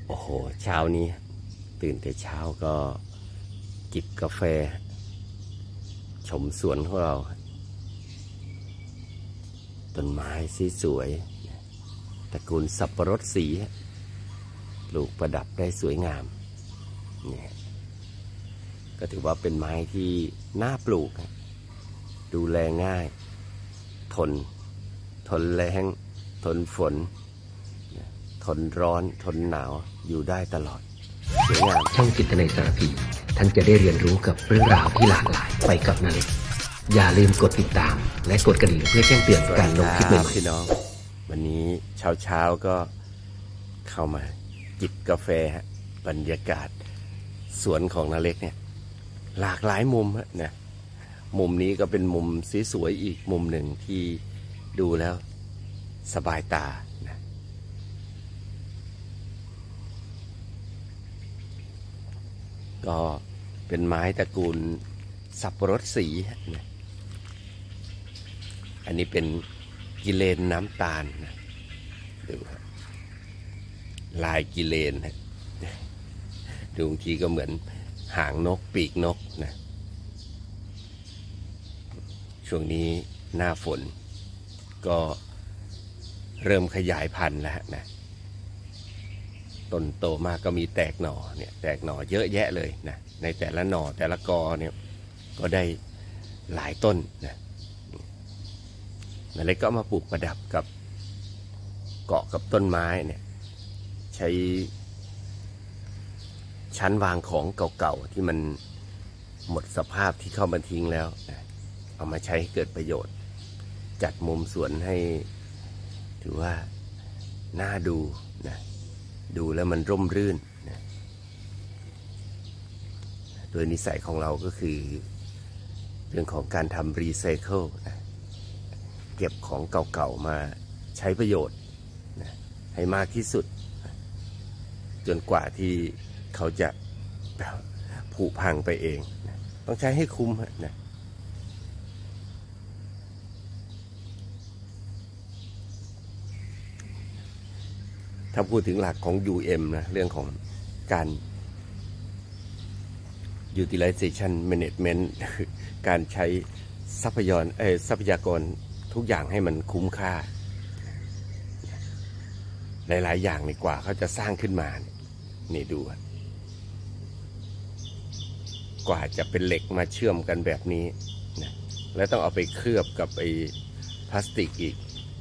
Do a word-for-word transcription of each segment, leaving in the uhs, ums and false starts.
โอ้โหเช้านี้ตื่นแต่เช้าก็จิบกาแฟชมสวนของเราต้นไม้สีสวยตระกูลสับปะรดสีปลูกประดับได้สวยงามเนี่ยก็ถือว่าเป็นไม้ที่น่าปลูกดูแลง่ายทนทนแรงทนฝนทนร้อนทนหนาวอยู่ได้ตลอดสวยงามช่องจิตในสารพีท่านจะได้เรียนรู้กับเรื่องราวที่หลากหลายไปกับนาเล็กอย่าลืมกดติดตามและกดกระดิ่งเพื่อแจ้งเตือนการลงคลิปใหม่ๆพี่น้องวันนี้เช้าเช้าก็เข้ามาจิบกาแฟบรรยากาศสวนของนาเล็กเนี่ยหลากหลายมุมนะมุมนี้ก็เป็นมุมสวยๆอีกมุมหนึ่งที่ดูแล้วสบายตานะก็เป็นไม้ตระกูลสับปะรดสีนะอันนี้เป็นกิเลนน้ำตาลนะดูลายกิเลนนะดูบางทีก็เหมือนหางนกปีกนกนะช่วงนี้หน้าฝนก็เริ่มขยายพันธุ์แล้วนะต้นโตมากก็มีแตกหน่อเนี่ยแตกหน่อเยอะแยะเลยนะในแต่ละหน่อแต่ละกอเนี่ยก็ได้หลายต้นนะนาเล็กก็มาปลูกประดับกับเกาะกับต้นไม้เนี่ยใช้ชั้นวางของเก่าๆที่มันหมดสภาพที่เข้ามาทิ้งแล้วนะเอามาใช้ให้เกิดประโยชน์จัดมุมสวนให้ถือว่าน่าดูนะดูแล้วมันร่มรื่นนะโดยนิสัยของเราก็คือเรื่องของการทำรีไซเคิลนะเก็บของเก่าๆมาใช้ประโยชน์นะให้มากที่สุดนะจนกว่าที่เขาจะผุพังไปเองนะต้องใช้ให้คุ้มนะถ้าพูดถึงหลักของ ยู เอ็ม นะเรื่องของการ utilization management การใช้ทรัพยากรเอ่อทรัพยากรทุกอย่างให้มันคุ้มค่าหลายๆอย่างนี่กว่าเขาจะสร้างขึ้นมานี่ดูกว่าจะเป็นเหล็กมาเชื่อมกันแบบนี้นะแล้วต้องเอาไปเคลือบกับไอ้พลาสติกอีก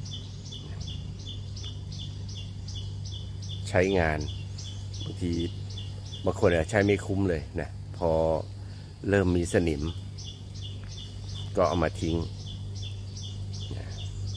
ใช้งานบางทีบางคนใช้ไม่คุ้มเลยนะพอเริ่มมีสนิมก็เอามาทิ้งนะ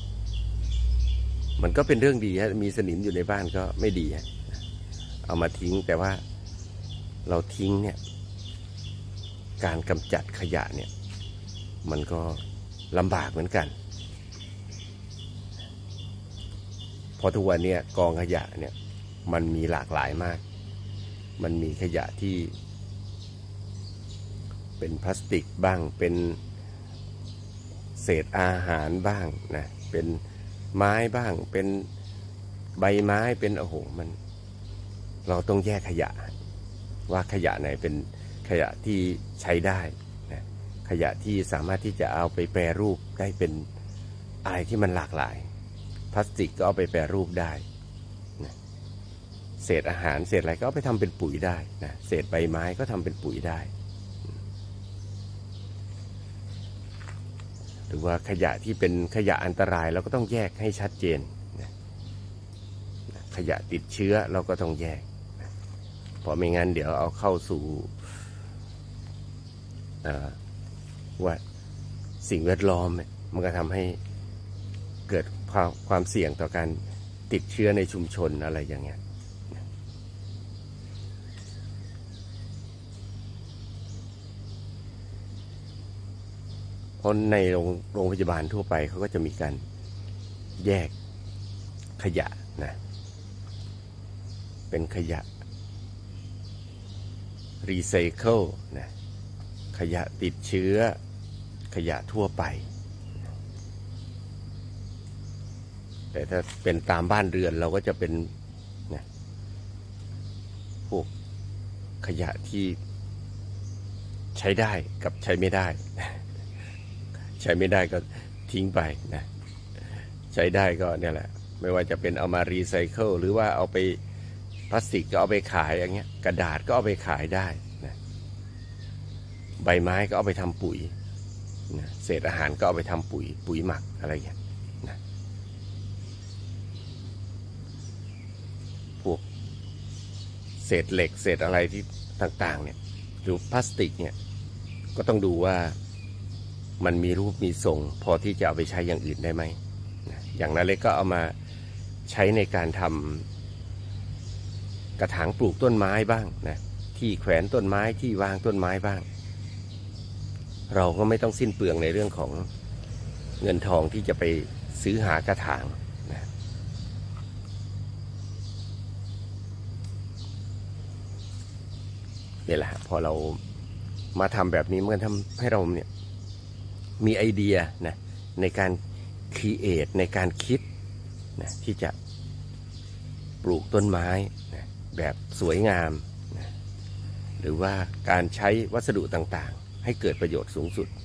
มันก็เป็นเรื่องดีฮะมีสนิมอยู่ในบ้านก็ไม่ดีฮะเอามาทิ้งแต่ว่าเราทิ้งเนี่ยการกำจัดขยะเนี่ยมันก็ลำบากเหมือนกันเพราะทุกวันนี้กองขยะเนี่ยมันมีหลากหลายมากมันมีขยะที่เป็นพลาสติกบ้างเป็นเศษอาหารบ้างนะเป็นไม้บ้างเป็นใบไม้เป็นโอ้โหมันเราต้องแยกขยะว่าขยะไหนเป็นขยะที่ใช้ได้นะขยะที่สามารถที่จะเอาไปแปรรูปได้เป็นอะไรที่มันหลากหลายพลาสติกก็เอาไปแปรรูปได้นะเศษอาหารเศษอะไรก็เอาไปทำเป็นปุ๋ยได้นะเศษใบไม้ก็ทำเป็นปุ๋ยได้หรือว่าขยะที่เป็นขยะอันตรายเราก็ต้องแยกให้ชัดเจนนะขยะติดเชื้อเราก็ต้องแยกนะเพราะไม่งั้นเดี๋ยวเอาเข้าสู่ว่าสิ่งแวดล้อมมันก็ทำให้เกิดความความเสี่ยงต่อการติดเชื้อในชุมชนอะไรอย่างเงี้ยเพราะในโรงโรงพยาบาลทั่วไปเขาก็จะมีการแยกขยะนะเป็นขยะรีไซเคิลนะขยะติดเชื้อขยะทั่วไปแต่ถ้าเป็นตามบ้านเรือนเราก็จะเป็นนะพวกขยะที่ใช้ได้กับใช้ไม่ได้ใช้ไม่ได้ก็ทิ้งไปนะใช้ได้ก็เนี่ยแหละไม่ว่าจะเป็นเอามารีไซเคิลหรือว่าเอาไปพลาสติกก็เอาไปขายอย่างเงี้ยกระดาษก็เอาไปขายได้นะใบไม้ก็เอาไปทำปุ๋ยนะเศษอาหารก็เอาไปทำปุ๋ยปุ๋ยหมักอะไรเงี้ยนะพวกเศษเหล็กเศษอะไรที่ต่างๆเนี่ยหรือพลาสติกเนี่ยก็ต้องดูว่ามันมีรูปมีทรงพอที่จะเอาไปใช้อย่างอื่นได้ไหมนะอย่างนั้นเลยก็เอามาใช้ในการทำกระถางปลูกต้นไม้บ้างนะที่แขวนต้นไม้ที่วางต้นไม้บ้างเราก็ไม่ต้องสิ้นเปลืองในเรื่องของเงินทองที่จะไปซื้อหากระถางนะนี่แหละพอเรามาทำแบบนี้มันทำให้เราเนี่ยมีไอเดียนะในการครีเอทในการคิดนะที่จะปลูกต้นไม้นะแบบสวยงามนะหรือว่าการใช้วัสดุต่างๆให้เกิดประโยชน์สูงสุด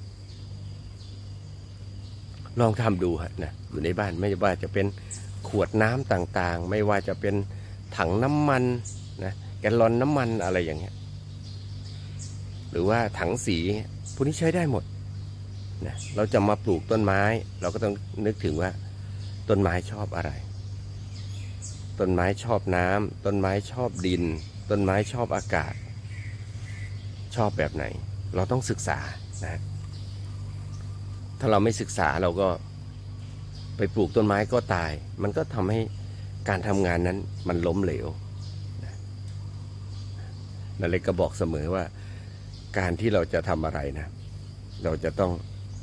ลองทำดูฮะนะอยู่ในบ้านไม่ว่าจะเป็นขวดน้ำต่างๆไม่ว่าจะเป็นถังน้ำมันนะแกลลอนน้ำมันอะไรอย่างเงี้ยหรือว่าถังสีพวกนี้ใช้ได้หมดนะเราจะมาปลูกต้นไม้เราก็ต้องนึกถึงว่าต้นไม้ชอบอะไรต้นไม้ชอบน้ำต้นไม้ชอบดินต้นไม้ชอบอากาศชอบแบบไหนเราต้องศึกษานะถ้าเราไม่ศึกษาเราก็ไปปลูกต้นไม้ก็ตายมันก็ทำให้การทำงานนั้นมันล้มเหลวนะนั่นเลยก็บอกเสมอว่าการที่เราจะทำอะไรนะเราจะต้อง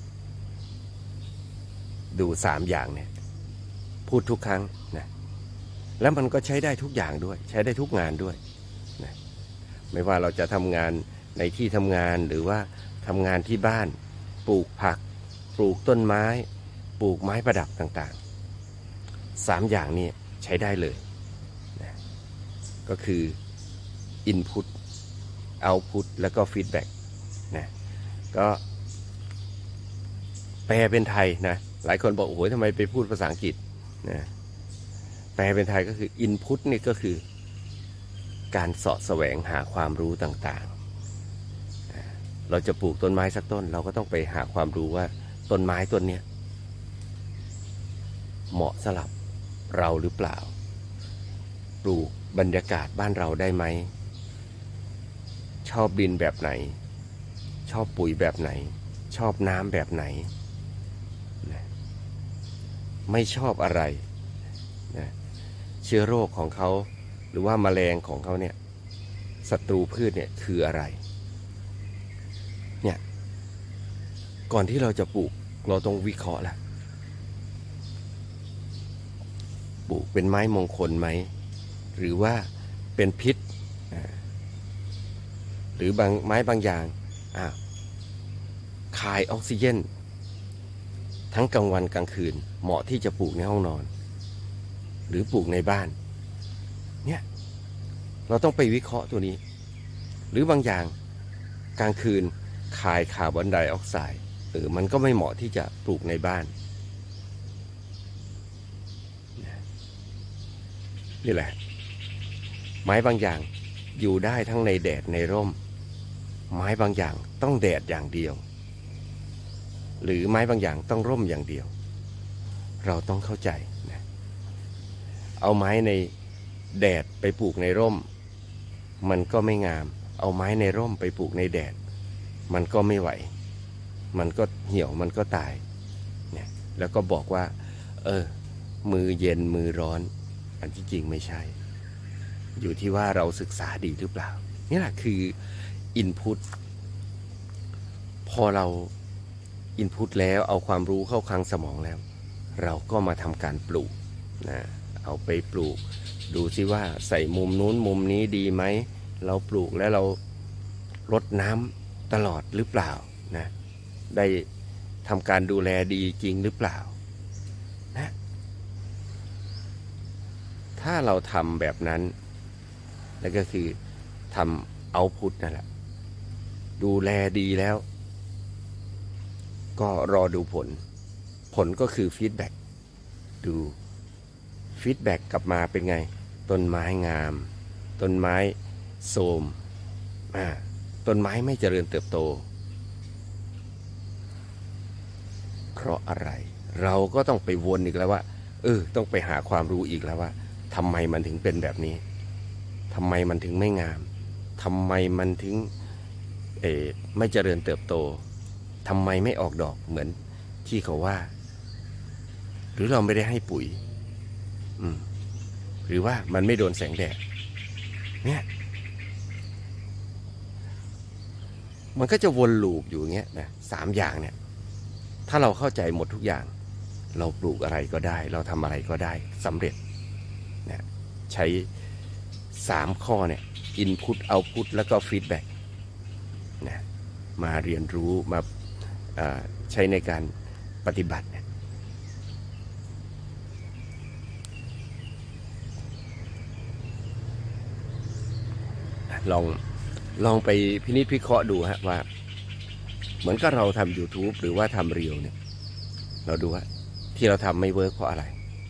ดูสามอย่างเนี่ยพูดทุกครั้งนะแล้วมันก็ใช้ได้ทุกอย่างด้วยใช้ได้ทุกงานด้วยนะไม่ว่าเราจะทำงานในที่ทำงานหรือว่าทำงานที่บ้านปลูกผักปลูกต้นไม้ปลูกไม้ประดับต่างๆสามอย่างนี้ใช้ได้เลยนะก็คือ Input Output แล้วก็ Feedback นะก็แปลเป็นไทยนะหลายคนบอกโอ้โหทำไมไปพูดภาษาอังกฤษนะแปลเป็นไทยก็คือ Input นี่ก็คือการเสาะแสวงหาความรู้ต่างๆเราจะปลูกต้นไม้สักต้นเราก็ต้องไปหาความรู้ว่าต้นไม้ต้นนี้เหมาะสำหรับเราหรือเปล่าปลูกบรรยากาศบ้านเราได้ไหมชอบดินแบบไหนชอบปุ๋ยแบบไหนชอบน้ำแบบไหนนะไม่ชอบอะไรนะเชื้อโรคของเขาหรือว่าแมลงของเขาเนี่ยศัตรูพืชเนี่ยคืออะไรเนี่ยก่อนที่เราจะปลูกเราต้องวิเคราะห์ละปลูกเป็นไม้มงคลไหมหรือว่าเป็นพิษหรือบางไม้บางอย่างอ่าคายออกซิเจนทั้งกลางวันกลางคืนเหมาะที่จะปลูกในห้องนอนหรือปลูกในบ้านเนี่ยเราต้องไปวิเคราะห์ตัวนี้หรือบางอย่างกลางคืนคายคาร์บอนไดออกไซด์เออมันก็ไม่เหมาะที่จะปลูกในบ้านนี่แหละไม้บางอย่างอยู่ได้ทั้งในแดดในร่มไม้บางอย่างต้องแดดอย่างเดียวหรือไม้บางอย่างต้องร่มอย่างเดียวเราต้องเข้าใจนะเอาไม้ในแดดไปปลูกในร่มมันก็ไม่งามเอาไม้ในร่มไปปลูกในแดดมันก็ไม่ไหวมันก็เหี่ยวมันก็ตายเนี่ยแล้วก็บอกว่าเออมือเย็นมือร้อนอันที่จริงไม่ใช่อยู่ที่ว่าเราศึกษาดีหรือเปล่านี่แหละคือ Input พอเรา Input แล้วเอาความรู้เข้าคลังสมองแล้วเราก็มาทำการปลูกนะเอาไปปลูกดูซิว่าใส่มุมนู้นมุมนี้ดีไหมเราปลูกแล้วเรารดน้ำตลอดหรือเปล่านะได้ทำการดูแลดีจริงหรือเปล่านะถ้าเราทำแบบนั้นแล้วก็คือทำเอาพุทนั่นแหละดูแลดีแล้วก็รอดูผลผลก็คือฟีดแบ็กดูฟีดแบ็กกลับมาเป็นไงต้นไม้งามต้นไม้โทรมอ่าต้นไม้ไม่เจริญเติบโตเพราะอะไรเราก็ต้องไปวนอีกแล้วว่าเออต้องไปหาความรู้อีกแล้วว่าทำไมมันถึงเป็นแบบนี้ทำไมมันถึงไม่งามทำไมมันถึงเออไม่เจริญเติบโตทำไมไม่ออกดอกเหมือนที่เขาว่าหรือเราไม่ได้ให้ปุ๋ยอืมหรือว่ามันไม่โดนแสงแดดเนี่ยมันก็จะวนลูปอยู่อย่างเงี้ยนะสามอย่างเนี่ยถ้าเราเข้าใจหมดทุกอย่างเราปลูกอะไรก็ได้เราทำอะไรก็ได้สำเร็จนะใช้สามข้อเนี่ย input output แล้วก็ feedback นะมาเรียนรู้มาใช้ในการปฏิบัติเนี่ยลองลองไปพินิจพิเคราะห์ดูฮะว่าเหมือนกับเราทำ YouTube หรือว่าทำเรียวเนี่ยเราดูว่าที่เราทำไม่เวิร์กเพราะอะไร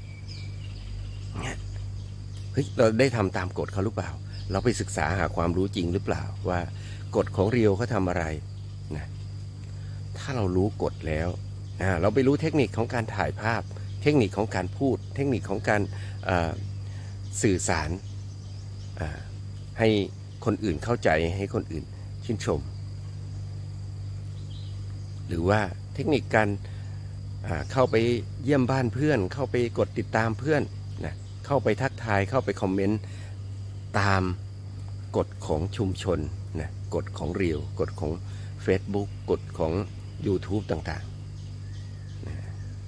เนี่ยเฮ้ยเราได้ทำตามกฎเขาหรือเปล่าเราไปศึกษาหาความรู้จริงหรือเปล่าว่ากฎของเรียวเขาทำอะไรนะถ้าเรารู้กฎแล้วนะเราไปรู้เทคนิคของการถ่ายภาพเทคนิคของการพูดเทคนิคของการสื่อสารให้คนอื่นเข้าใจให้คนอื่นชื่นชมหรือว่าเทคนิคการเข้าไปเยี่ยมบ้านเพื่อนเข้าไปกดติดตามเพื่อนนะเข้าไปทักทายเข้าไปคอมเมนต์ตามกฎของชุมชนนะกฎของเรียวกฎของ Facebook กฎของ YouTube ต่างๆนะ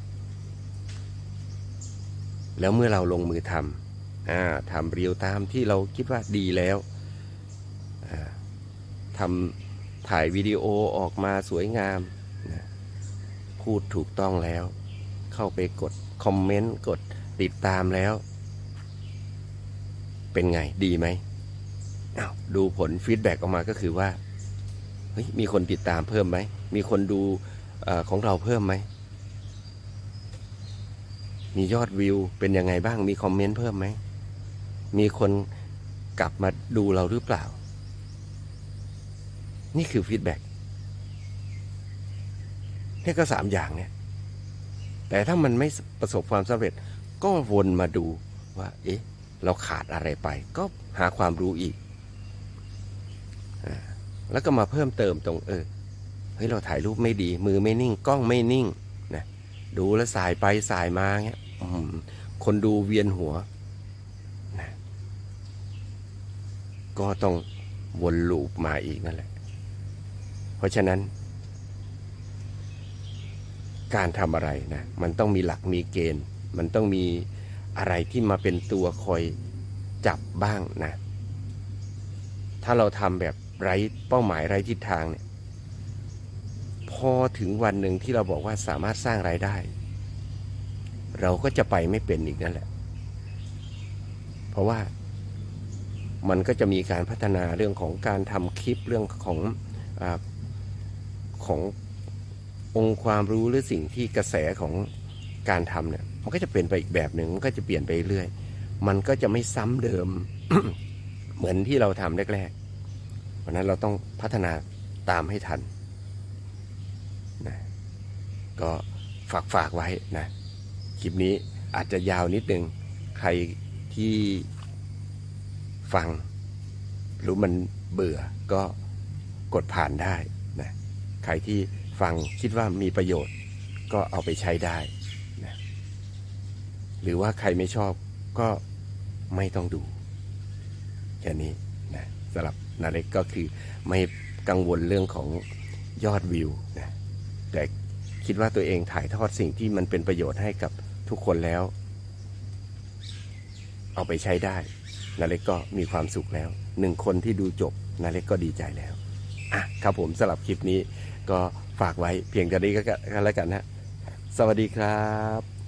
แล้วเมื่อเราลงมือทำทำเรียวตามที่เราคิดว่าดีแล้วทำถ่ายวิดีโอออกมาสวยงามนะพูดถูกต้องแล้วเข้าไปกดคอมเมนต์กดติดตามแล้วเป็นไงดีไหมอ้าวดูผลฟีดแบ็กออกมาก็คือว่าเฮ้ยมีคนติดตามเพิ่มไหมมีคนดูเอ่อของเราเพิ่มไหมมียอดวิวเป็นยังไงบ้างมีคอมเมนต์เพิ่มไหมมีคนกลับมาดูเราหรือเปล่านี่คือฟีดแบ็กนี่ก็สามอย่างเนี่ยแต่ถ้ามันไม่ประสบความสำเร็จก็วนมาดูว่าเอ๊ะเราขาดอะไรไปก็หาความรู้อีกแล้วก็มาเพิ่มเติมตรงเออเฮ้ยเราถ่ายรูปไม่ดีมือไม่นิ่งกล้องไม่นิ่งนะดูแล้วสายไปสายมาเงี้ยคนดูเวียนหัวนะก็ต้องวนลูปมาอีกนั่นแหละเพราะฉะนั้นการทำอะไรนะมันต้องมีหลักมีเกณฑ์มันต้องมีอะไรที่มาเป็นตัวคอยจับบ้างนะถ้าเราทำแบบไร้เป้าหมายไร้ทิศทางเนี่ยพอถึงวันหนึ่งที่เราบอกว่าสามารถสร้างรายได้เราก็จะไปไม่เป็นอีกนั่นแหละเพราะว่ามันก็จะมีการพัฒนาเรื่องของการทำคลิปเรื่องของอ่าขององค์ความรู้หรือสิ่งที่กระแสของการทำเนี่ยมันก็จะเปลี่ยนไปอีกแบบหนึ่งมันก็จะเปลี่ยนไปเรื่อยมันก็จะไม่ซ้ำเดิม เหมือนที่เราทำแรกๆเพราะนั้นเราต้องพัฒนาตามให้ทันนะก็ฝากฝากไว้นะคลิปนี้อาจจะยาวนิดนึงใครที่ฟังหรือมันเบื่อก็กดผ่านได้นะใครที่ฟังคิดว่ามีประโยชน์ก็เอาไปใช้ได้นะหรือว่าใครไม่ชอบก็ไม่ต้องดูแค่นี้นะสำหรับนาเล็กก็คือไม่กังวลเรื่องของยอดวิวนะแต่คิดว่าตัวเองถ่ายทอดสิ่งที่มันเป็นประโยชน์ให้กับทุกคนแล้วเอาไปใช้ได้นาเล็กก็มีความสุขแล้วหนึ่งคนที่ดูจบนาเล็กก็ดีใจแล้วอ่ะครับผมสำหรับคลิปนี้ก็ฝากไว้เพียงเท่านี้ก็แล้วกันนะสวัสดีครับ